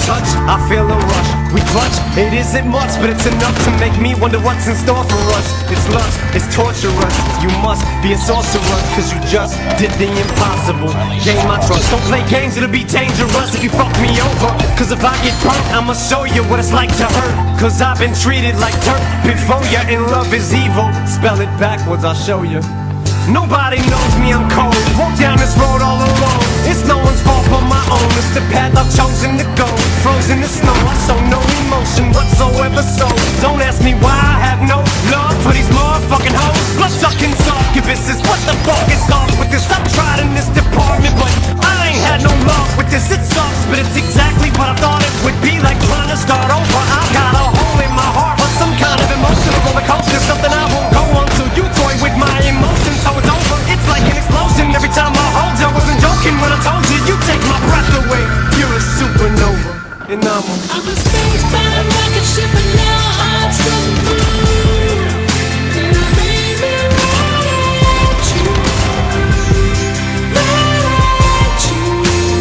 touch, I feel a rush. We clutch, it isn't much, but it's enough to make me wonder what's in store for us. It's lust, it's torturous. You must be a sorcerer, cause you just did the impossible. Gain my trust, don't play games, it'll be dangerous if you fuck me over. Cause if I get burnt, I'ma show you what it's like to hurt. Cause I've been treated like dirt before you, and love is evil. Spell it backwards, I'll show you. Nobody knows me, I'm cold. Walk down this road all alone. It's no one's fault but my own. It's the path I've chosen to go. Frozen in snow, I show no emotion whatsoever. So don't ask me why I have no love for these motherfucking hoes. Blood-sucking succubuses. What the fuck is up with this? I've tried in this department, but I ain't had no luck with this. It sucks, but it's exactly what I thought it would be. Like trying to start over. I got a hole in my heart, but some kind of emotional roller coaster. Something I won't go on till you toy with my emotions. So it's over, it's like an explosion. Every time I hold you, I wasn't joking when I told you. You take my breath away, you're a supernova. And I'm a space-bound rocket ship, and now I'm still through. And I made me right at you, right at you.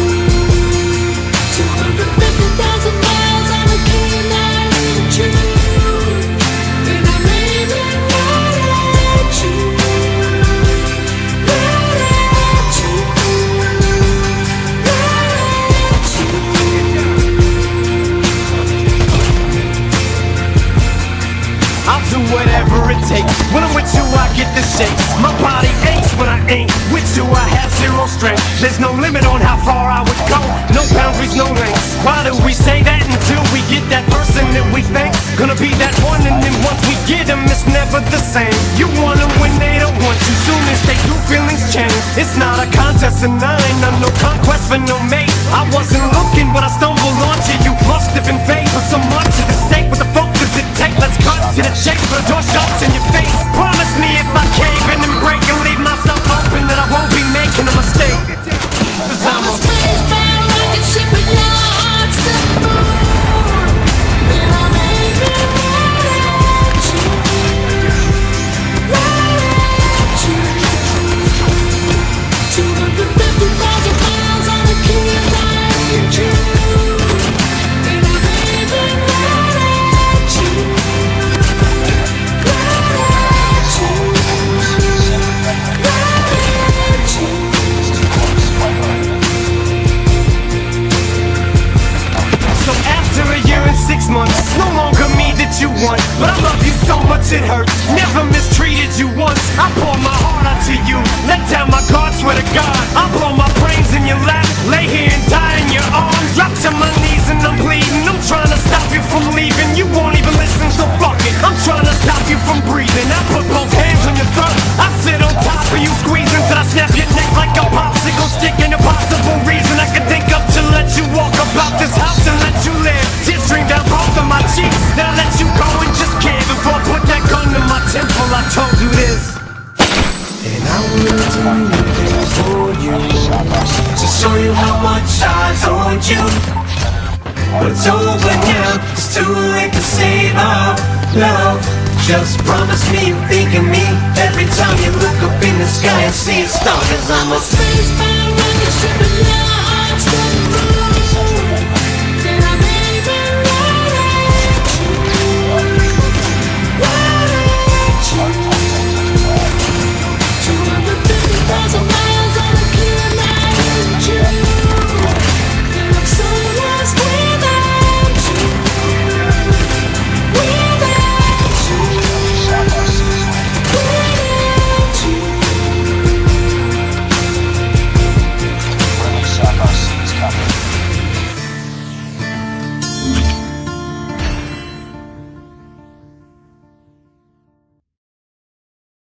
250,000 miles on a key, and I need you. And I made me right at you. I'll do whatever it takes. When I'm with you, I get the shakes. My body aches when I ain't with you. I have zero strength. There's no limit on how far I would go. No boundaries, no lengths. Why do we say that until we get that person that we think's gonna be that one? And then once we get them, it's never the same. You want them when they don't want you. Soon as they do, feelings change. It's not a contest, and I ain't on no conquest for no mate. I wasn't looking, but I stumbled onto you. Must have been fate, but so much at the stake. What the fuck does it take? Let's cut to the chase, but the door shuts in your face. Promise me if I cave in and break and leave myself open, that I won't be making a mistake. Cause I'm a space-bound rocket ship, and now I'm still through. And I made me right at you, right at you. 250,000 miles on the key, and I need you. And I made me right at you. So after a year and 6 months, it's no longer me that you want, but I love you so much it hurts. Never mistreated you once. I pour my heart out to you, let down my guard, swear to God. I blow my brains in your lap, lay here and die in your arms. Drop to my knees and I'm bleeding. I'm trying to stop you from leaving. You won't even listen, so fuck it. I'm trying to stop you from breathing. I put both hands on your throat, I sit on top of you squeezing till I snap your neck like a popsicle stick. Ain't a possible reason I can think of to let you walk about this house and let you live. Tears stream down both of my cheeks. Then I let you go and just care. Before I put that gun to my temple, I told you this. And I will do anything for you, to show you how much I told you. But it's over now, it's too late to save our love. Just promise me you think of me every time you look up in the sky and see a star. Cause I'm a space-bound rocket ship.